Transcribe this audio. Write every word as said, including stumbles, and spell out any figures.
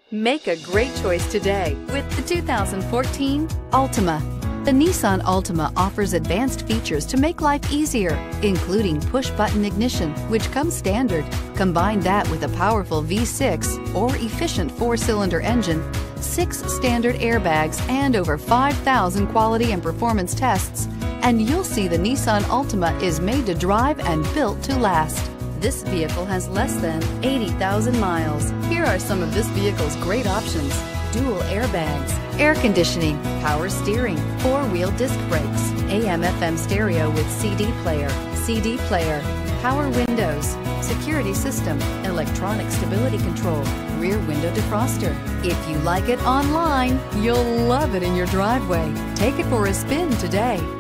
Make a great choice today with the two thousand fourteen Altima. The Nissan Altima offers advanced features to make life easier, including push-button ignition, which comes standard. Combine that with a powerful V six or efficient four-cylinder engine, six standard airbags, and over five thousand quality and performance tests, and you'll see the Nissan Altima is made to drive and built to last. This vehicle has less than eighty thousand miles. Here are some of this vehicle's great options: dual airbags, air conditioning, power steering, four-wheel disc brakes, A M F M stereo with C D player, C D player, power windows, security system, electronic stability control, rear window defroster. If you like it online, you'll love it in your driveway. Take it for a spin today.